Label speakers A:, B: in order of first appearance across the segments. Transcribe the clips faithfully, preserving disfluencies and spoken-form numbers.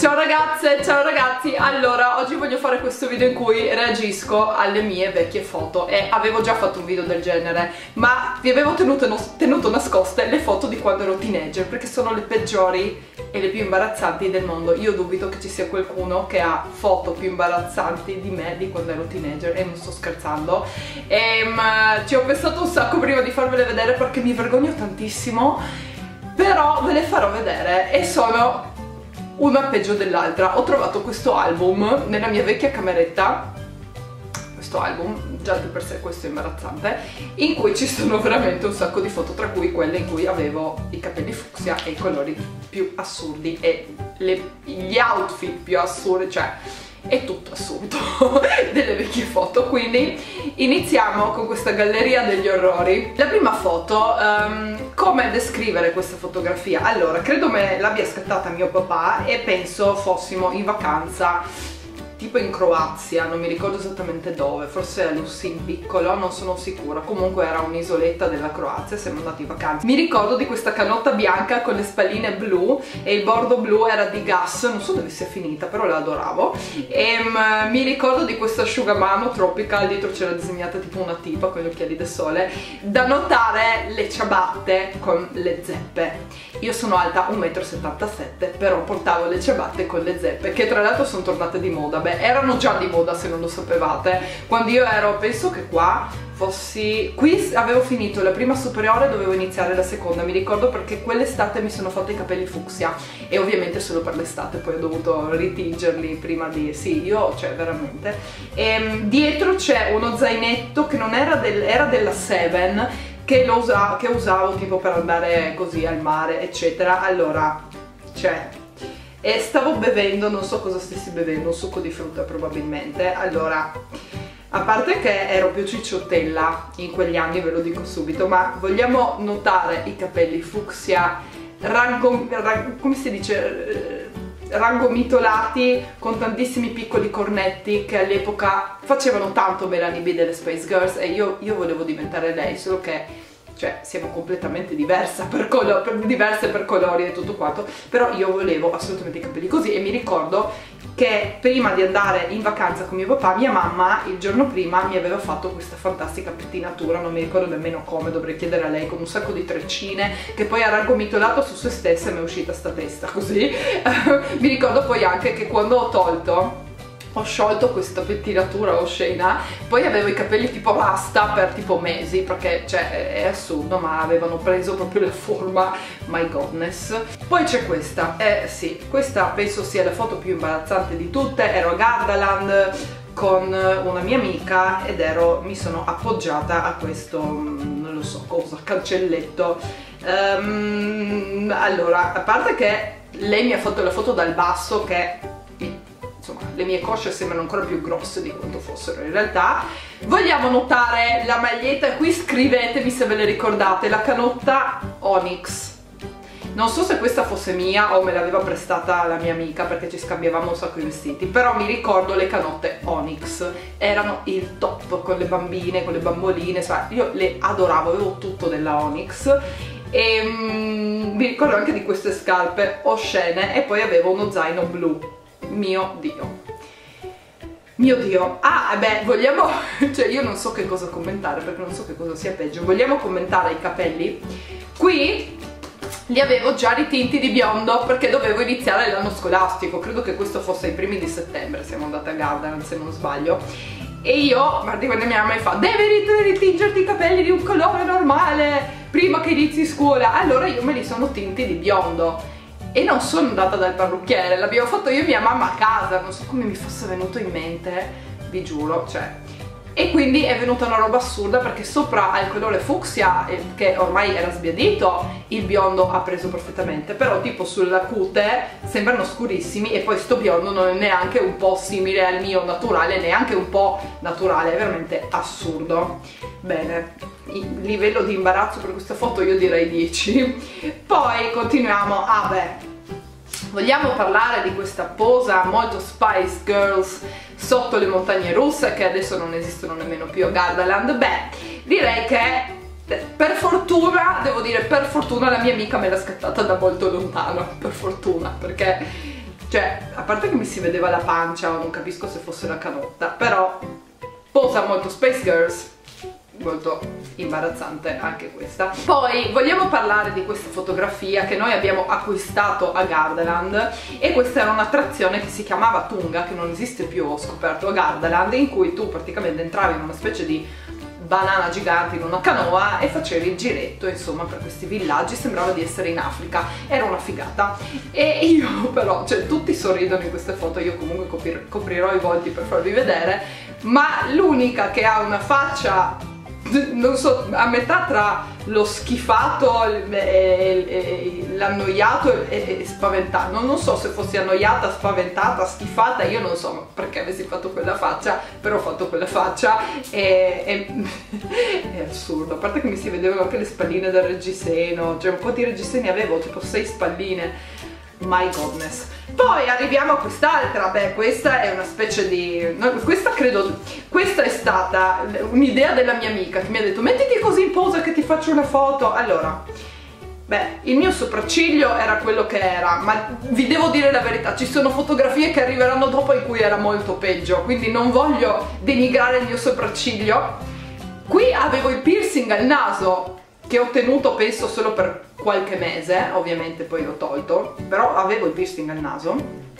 A: Ciao ragazze, ciao ragazzi. Allora, oggi voglio fare questo video in cui reagisco alle mie vecchie foto. E avevo già fatto un video del genere, ma vi avevo tenuto, tenuto nascoste le foto di quando ero teenager, perché sono le peggiori e le più imbarazzanti del mondo. Io dubito che ci sia qualcuno che ha foto più imbarazzanti di me di quando ero teenager, e non sto scherzando. E, ma, ci ho pensato un sacco prima di farvele vedere perché mi vergogno tantissimo, però ve le farò vedere e sono una peggio dell'altra. Ho trovato questo album nella mia vecchia cameretta, questo album, già di per sé questo è imbarazzante, in cui ci sono veramente un sacco di foto, tra cui quelle in cui avevo i capelli fucsia e i colori più assurdi e le, gli outfit più assurdi, cioè è tutto assurdo delle vecchie foto. Quindi iniziamo con questa galleria degli orrori. La prima foto, um, come descrivere questa fotografia? Allora, credo me l'abbia scattata mio papà e penso fossimo in vacanza tipo in Croazia, non mi ricordo esattamente dove, forse a Lussin piccolo, non sono sicura. Comunque era un'isoletta della Croazia, siamo andati in vacanza. Mi ricordo di questa canotta bianca con le spalline blu e il bordo blu era di gas, non so dove sia finita, però la adoravo. E um, mi ricordo di questo asciugamano tropical, dietro c'era disegnata tipo una tipa con gli occhiali da sole. Da notare le ciabatte con le zeppe. Io sono alta un metro e settantasette, però portavo le ciabatte con le zeppe, che tra l'altro sono tornate di moda. Beh, erano già di moda se non lo sapevate. Quando io ero, penso che qua fossi, qui avevo finito la prima superiore, dovevo iniziare la seconda, mi ricordo, perché quell'estate mi sono fatta i capelli fucsia, e ovviamente solo per l'estate, poi ho dovuto ritingerli prima di, sì, io, cioè veramente. E dietro c'è uno zainetto che non era del, era della Seven, che, lo usa, che usavo tipo per andare così al mare eccetera. Allora, cioè, e stavo bevendo, non so cosa stessi bevendo, un succo di frutta probabilmente. Allora, a parte che ero più cicciottella in quegli anni, ve lo dico subito, ma vogliamo notare i capelli fucsia rango, rango, come si dice, rangomitolati con tantissimi piccoli cornetti, che all'epoca facevano tanto Melanie B delle Spice Girls, e io, io volevo diventare lei, solo che cioè siamo completamente diverse per, per, diverse per colori e tutto quanto, però io volevo assolutamente i capelli così. E mi ricordo che prima di andare in vacanza con mio papà, mia mamma il giorno prima mi aveva fatto questa fantastica pettinatura, non mi ricordo nemmeno come, dovrei chiedere a lei, con un sacco di treccine, che poi ha rangomitolato su se stessa e mi è uscita sta testa così. Mi ricordo poi anche che quando ho tolto, ho sciolto questa pettinatura oscena, poi avevo i capelli tipo rasta per tipo mesi, perché cioè è assurdo, ma avevano preso proprio la forma, my godness. Poi c'è questa, eh sì, questa penso sia la foto più imbarazzante di tutte. Ero a Gardaland con una mia amica ed ero, mi sono appoggiata a questo, non lo so cosa, cancelletto. Um, allora, a parte che lei mi ha fatto la foto dal basso, che insomma le mie cosce sembrano ancora più grosse di quanto fossero in realtà. Vogliamo notare la maglietta, qui scrivetemi se ve le ricordate, la canotta Onyx. Non so se questa fosse mia o me l'aveva prestata la mia amica, perché ci scambiavamo un sacco di vestiti, però mi ricordo le canotte Onyx, erano il top, con le bambine, con le bamboline, cioè io le adoravo, avevo tutto della Onyx. E mm, mi ricordo anche di queste scarpe oscene, e poi avevo uno zaino blu. Mio Dio, mio Dio. Ah, beh, vogliamo, cioè io non so che cosa commentare, perché non so che cosa sia peggio. Vogliamo commentare i capelli? Qui li avevo già ritinti di biondo, perché dovevo iniziare l'anno scolastico, credo che questo fosse i primi di settembre, siamo andate a Gardaland se non sbaglio. E io, arriva la mia mamma e fa: devi ritingerti i capelli di un colore normale prima che inizi scuola. Allora io me li sono tinti di biondo e non sono andata dal parrucchiere, l'abbiamo fatto io e mia mamma a casa, non so come mi fosse venuto in mente, vi giuro, cioè. E quindi è venuta una roba assurda, perché sopra al colore fucsia, che ormai era sbiadito, il biondo ha preso perfettamente, però tipo sulla cute sembrano scurissimi, e poi sto biondo non è neanche un po' simile al mio naturale, neanche un po' naturale, è veramente assurdo. Bene, il livello di imbarazzo per questa foto io direi dieci. Poi continuiamo. Ah beh, vogliamo parlare di questa posa molto Spice Girls sotto le montagne russe, che adesso non esistono nemmeno più a Gardaland? Beh, direi che per fortuna, devo dire per fortuna, la mia amica me l'ha scattata da molto lontano, per fortuna, perché cioè a parte che mi si vedeva la pancia, non capisco se fosse la canotta, però posa molto Spice Girls, molto imbarazzante anche questa. Poi vogliamo parlare di questa fotografia che noi abbiamo acquistato a Gardaland, e questa era un'attrazione che si chiamava Tunga, che non esiste più, ho scoperto a Gardaland, in cui tu praticamente entravi in una specie di banana gigante in una canoa e facevi il giretto insomma per questi villaggi, sembrava di essere in Africa, era una figata. E io però, cioè tutti sorridono in queste foto, io comunque coprir coprirò i volti per farvi vedere, ma l'unica che ha una faccia non so, a metà tra lo schifato e l'annoiato e, e spaventato, non, non so se fossi annoiata, spaventata, schifata, io non so perché avessi fatto quella faccia, però ho fatto quella faccia e, e è assurdo, a parte che mi si vedevano anche le spalline del reggiseno, cioè un po' di reggiseni avevo, tipo sei spalline, my goodness. Poi arriviamo a quest'altra, beh questa è una specie di... no, questa credo... questa è stata un'idea della mia amica che mi ha detto mettiti così in posa che ti faccio una foto. Allora, beh, il mio sopracciglio era quello che era, ma vi devo dire la verità, ci sono fotografie che arriveranno dopo in cui era molto peggio, quindi non voglio denigrare il mio sopracciglio. Qui avevo il piercing al naso, che ho tenuto penso solo per qualche mese, ovviamente poi l'ho tolto, però avevo il piercing al naso.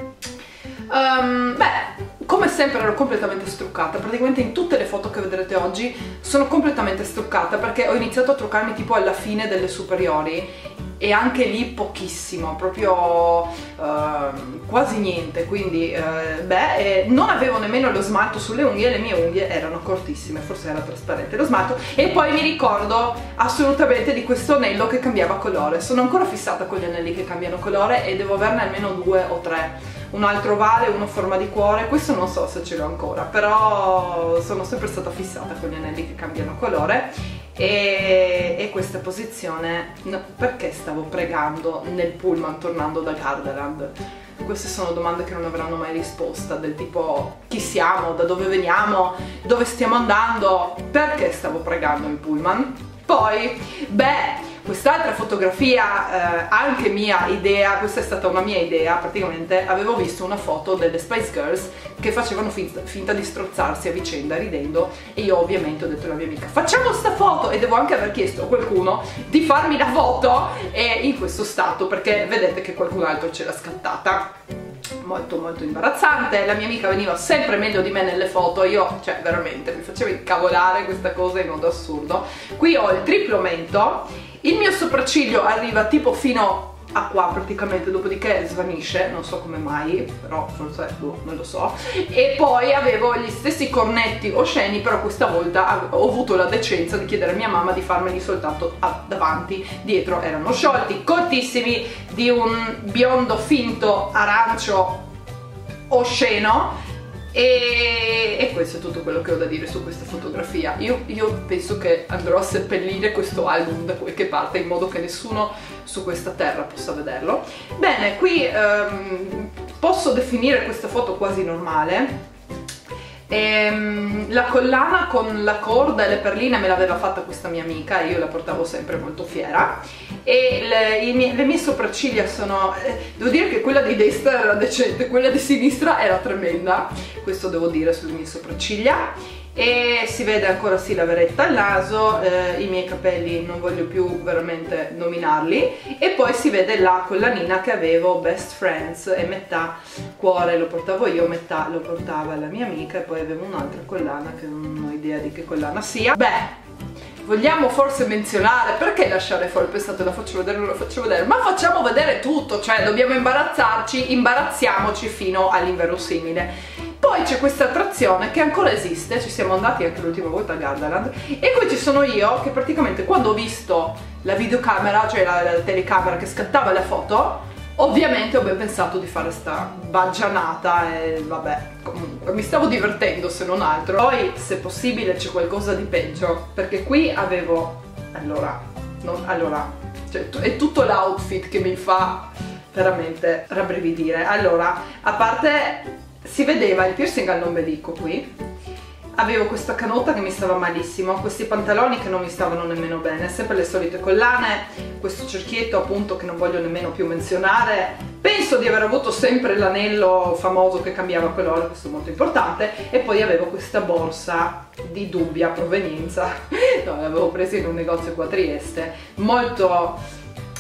A: Um, beh, come sempre ero completamente struccata, praticamente in tutte le foto che vedrete oggi sono completamente struccata perché ho iniziato a truccarmi tipo alla fine delle superiori e anche lì pochissimo, proprio uh, quasi niente, quindi uh, beh, eh, non avevo nemmeno lo smalto sulle unghie, le mie unghie erano cortissime, forse era trasparente lo smalto, e poi mi ricordo assolutamente di questo anello che cambiava colore. Sono ancora fissata con gli anelli che cambiano colore e devo averne almeno due o tre, un altro ovale, uno a forma di cuore, questo non so se ce l'ho ancora, però sono sempre stata fissata con gli anelli che cambiano colore. E, e questa posizione, no, perché stavo pregando nel pullman tornando da Gardaland? Queste sono domande che non avranno mai risposta, del tipo chi siamo, da dove veniamo, dove stiamo andando, perché stavo pregando in pullman. Poi, beh, quest'altra fotografia, eh, anche mia idea, questa è stata una mia idea, praticamente avevo visto una foto delle Spice Girls che facevano finta, finta di strozzarsi a vicenda ridendo, e io ovviamente ho detto alla mia amica facciamo sta foto, e devo anche aver chiesto a qualcuno di farmi la foto e in questo stato, perché vedete che qualcun altro ce l'ha scattata. Molto molto imbarazzante, la mia amica veniva sempre meglio di me nelle foto, io cioè veramente mi faceva incavolare questa cosa in modo assurdo. Qui ho il triplo mento, il mio sopracciglio arriva tipo fino a qua praticamente, dopodiché svanisce, non so come mai, però forse boh, non lo so. E poi avevo gli stessi cornetti osceni, però questa volta ho avuto la decenza di chiedere a mia mamma di farmeli soltanto davanti, dietro erano sciolti, cortissimi, di un biondo finto arancio osceno. E, e questo è tutto quello che ho da dire su questa fotografia. Io, io penso che andrò a seppellire questo album da qualche parte in modo che nessuno su questa terra possa vederlo. Bene, qui ehm, posso definire questa foto quasi normale. Ehm, la collana con la corda e le perline me l'aveva fatta questa mia amica e io la portavo sempre molto fiera. E le, i mie, le mie sopracciglia sono... Eh, devo dire che quella di destra era decente, quella di sinistra era tremenda, questo devo dire sulle mie sopracciglia. E si vede ancora sì la veretta al naso, eh, i miei capelli non voglio più veramente nominarli, e poi si vede la collanina che avevo, Best Friends, e metà cuore lo portavo io, metà lo portava la mia amica, e poi avevo un'altra collana che non ho idea di che collana sia. Beh, vogliamo forse menzionare, perché lasciare fuori, pensate la faccio vedere, non la faccio vedere, ma facciamo vedere tutto, cioè dobbiamo imbarazzarci, imbarazziamoci fino all'inverosimile. Poi c'è questa attrazione che ancora esiste, ci siamo andati anche l'ultima volta a Gardaland, e qui ci sono io che praticamente quando ho visto la videocamera, cioè la, la telecamera che scattava la foto, ovviamente ho ben pensato di fare sta baggianata e vabbè, comunque mi stavo divertendo se non altro. Poi se possibile c'è qualcosa di peggio, perché qui avevo, allora, non, allora cioè, è tutto l'outfit che mi fa veramente rabbrividire. Allora, a parte si vedeva il piercing all'ombelico qui, avevo questa canotta che mi stava malissimo, questi pantaloni che non mi stavano nemmeno bene, sempre le solite collane, questo cerchietto appunto che non voglio nemmeno più menzionare, Penso di aver avuto sempre l'anello famoso che cambiava colore, questo è molto importante, e poi avevo questa borsa di dubbia provenienza, no, l'avevo presa in un negozio qua a Trieste, molto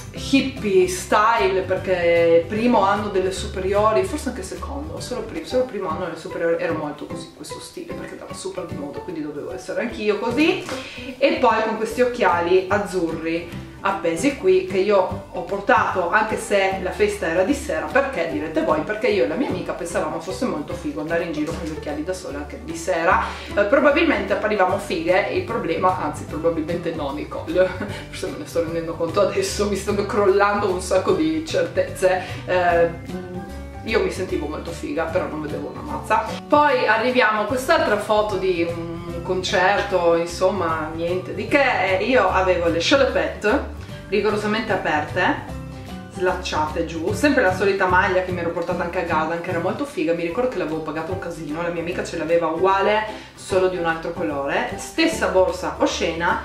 A: hippie style, perché primo anno delle superiori, forse anche secondo, solo primo, solo primo anno delle superiori ero molto così, questo stile, perché andava super di moda, quindi dovevo essere anch'io così. E poi con questi occhiali azzurri appesi qui, che io ho portato anche se la festa era di sera. Perché, direte voi? Perché io e la mia amica pensavamo fosse molto figo andare in giro con gli occhiali da sole anche di sera. Eh, probabilmente apparivamo fighe, il problema, anzi probabilmente no, Nicole, forse me ne sto rendendo conto adesso, mi stanno crollando un sacco di certezze. eh, io mi sentivo molto figa, però non vedevo una mazza. Poi arriviamo a quest'altra foto di un concerto, insomma niente di che. Io avevo le scialopette rigorosamente aperte, slacciate giù, sempre la solita maglia che mi ero portata anche a Gadan, che era molto figa, mi ricordo che l'avevo pagata un casino, la mia amica ce l'aveva uguale, solo di un altro colore, stessa borsa oscena.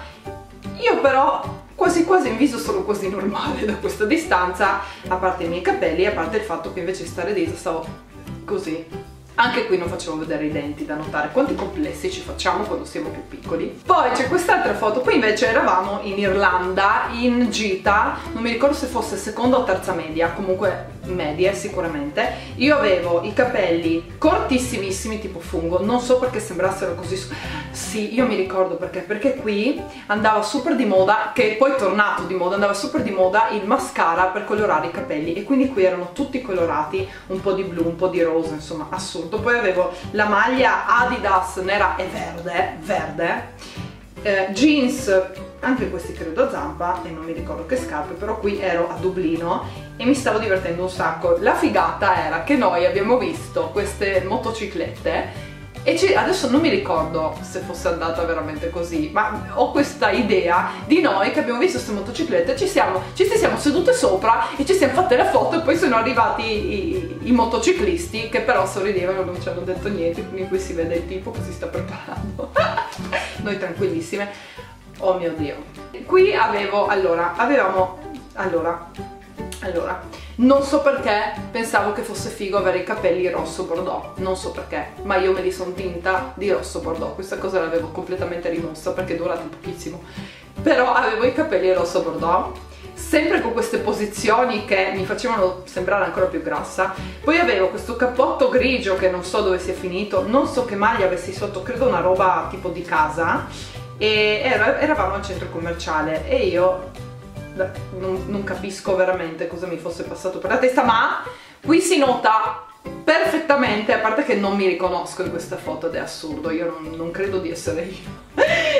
A: Io però quasi quasi in viso sono così normale da questa distanza, a parte i miei capelli, a parte il fatto che invece di stare dietro stavo così. Anche qui non facevo vedere i denti, da notare quanti complessi ci facciamo quando siamo più piccoli. Poi c'è quest'altra foto, qui invece eravamo in Irlanda, in gita, non mi ricordo se fosse seconda o terza media, comunque medie sicuramente. Io avevo i capelli cortissimissimi tipo fungo, non so perché sembrassero così, sì, io mi ricordo perché, perché qui andava super di moda, che poi è tornato di moda, andava super di moda il mascara per colorare i capelli, e quindi qui erano tutti colorati, un po' di blu, un po' di rosa, insomma assurdo. Poi avevo la maglia Adidas nera e verde, verde, eh, jeans, anche questi credo a zampa, e non mi ricordo che scarpe, però qui ero a Dublino e mi stavo divertendo un sacco. La figata era che noi abbiamo visto queste motociclette e ci, adesso non mi ricordo se fosse andata veramente così, ma ho questa idea di noi che abbiamo visto queste motociclette, ci siamo, ci siamo sedute sopra e ci siamo fatte la foto, e poi sono arrivati i, i, i motociclisti che però sorridevano, non ci hanno detto niente, quindi qui si vede il tipo che si sta preparando. Noi tranquillissime. Oh mio Dio. Qui avevo, allora, avevamo, allora, allora, non so perché pensavo che fosse figo avere i capelli rosso bordeaux, non so perché, ma io me li sono tinta di rosso bordeaux, questa cosa l'avevo completamente rimossa perché è durata pochissimo, però avevo i capelli rosso bordeaux, sempre con queste posizioni che mi facevano sembrare ancora più grassa. Poi avevo questo cappotto grigio che non so dove sia finito, non so che maglia avessi sotto, credo una roba tipo di casa, e eravamo al centro commerciale e io non, non capisco veramente cosa mi fosse passato per la testa, ma qui si nota perfettamente, a parte che non mi riconosco in questa foto ed è assurdo, io non, non credo di essere io,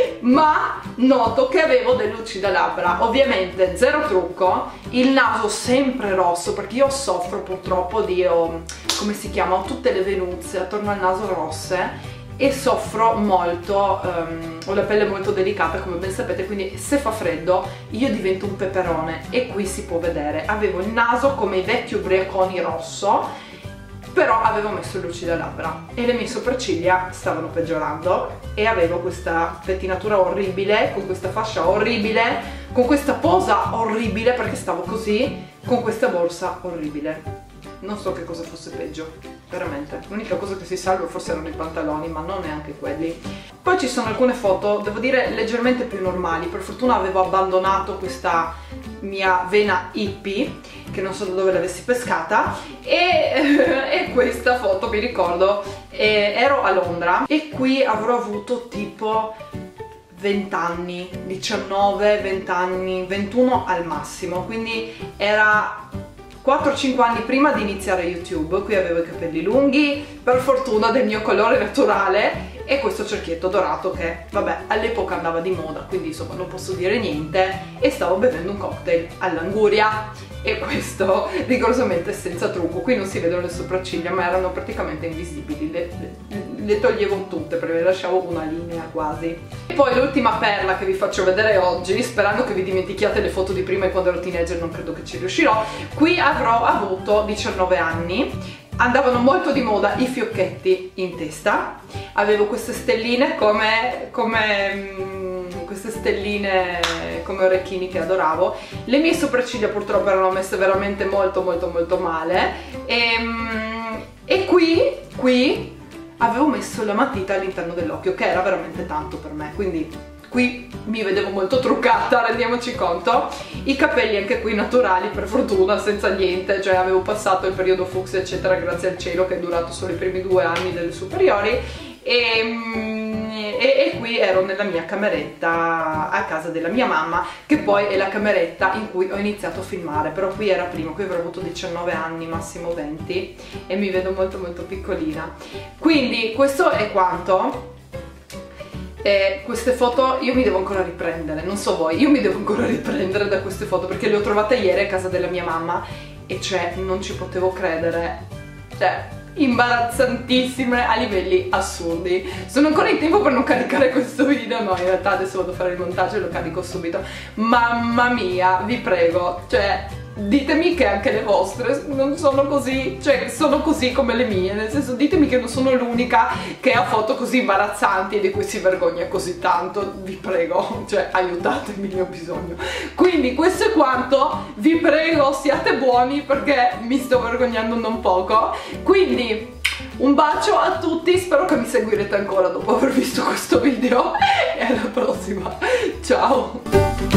A: ma noto che avevo delle lucide labbra, ovviamente zero trucco, il naso sempre rosso perché io soffro purtroppo di, oh, come si chiama, ho tutte le venuzie attorno al naso rosse e soffro molto, um, ho la pelle molto delicata come ben sapete, quindi se fa freddo io divento un peperone e qui si può vedere, avevo il naso come i vecchi ubriaconi rosso, però avevo messo il lucida labbra e le mie sopracciglia stavano peggiorando e avevo questa pettinatura orribile, con questa fascia orribile, con questa posa orribile perché stavo così, con questa borsa orribile. Non so che cosa fosse peggio, veramente. L'unica cosa che si salva forse erano i pantaloni, ma non neanche quelli. Poi ci sono alcune foto, devo dire, leggermente più normali. Per fortuna avevo abbandonato questa mia vena hippie, che non so da dove l'avessi pescata, e, e questa foto, mi ricordo, eh, ero a Londra e qui avrò avuto tipo venti anni, diciannove, venti anni, ventuno al massimo, quindi era quattro cinque anni prima di iniziare YouTube. Qui avevo i capelli lunghi, per fortuna del mio colore naturale, e questo cerchietto dorato che, vabbè, all'epoca andava di moda, quindi insomma non posso dire niente, e stavo bevendo un cocktail all'anguria, e questo rigorosamente senza trucco. Qui non si vedono le sopracciglia, ma erano praticamente invisibili, le, le, le toglievo tutte perché le lasciavo una linea quasi. E poi l'ultima perla che vi faccio vedere oggi, sperando che vi dimentichiate le foto di prima e quando ero teenager, non credo che ci riuscirò. Qui avrò avuto diciannove anni, andavano molto di moda i fiocchetti in testa, avevo queste stelline come, come mh, queste stelline come orecchini che adoravo. Le mie sopracciglia purtroppo erano messe veramente molto molto molto male e, mh, e qui, qui avevo messo la matita all'interno dell'occhio, che era veramente tanto per me, quindi qui mi vedevo molto truccata, rendiamoci conto. I capelli anche qui naturali, per fortuna, senza niente, cioè avevo passato il periodo fucsia eccetera, grazie al cielo, che è durato solo i primi due anni delle superiori. E, e, e qui ero nella mia cameretta a casa della mia mamma, che poi è la cameretta in cui ho iniziato a filmare, però qui era prima, qui avrò avuto diciannove anni, massimo venti, e mi vedo molto molto piccolina. Quindi questo è quanto. E queste foto io mi devo ancora riprendere, non so voi, io mi devo ancora riprendere da queste foto, perché le ho trovate ieri a casa della mia mamma e cioè non ci potevo credere, cioè imbarazzantissime a livelli assurdi. Sono ancora in tempo per non caricare questo video, no, in realtà adesso vado a fare il montaggio e lo carico subito. Mamma mia, vi prego, cioè ditemi che anche le vostre non sono così, cioè sono così come le mie, nel senso ditemi che non sono l'unica che ha foto così imbarazzanti e di cui si vergogna così tanto, vi prego, cioè aiutatemi, ne ho bisogno. Quindi questo è quanto, vi prego siate buoni perché mi sto vergognando non poco. Quindi un bacio a tutti, spero che mi seguirete ancora dopo aver visto questo video e alla prossima, ciao!